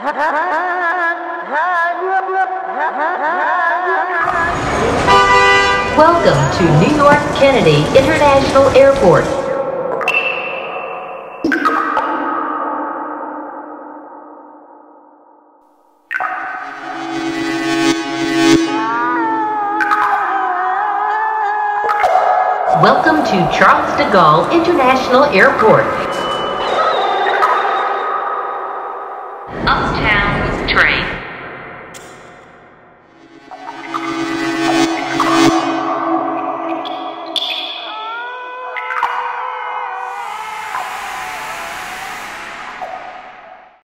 Welcome to New York Kennedy International Airport. Welcome to Charles de Gaulle International Airport.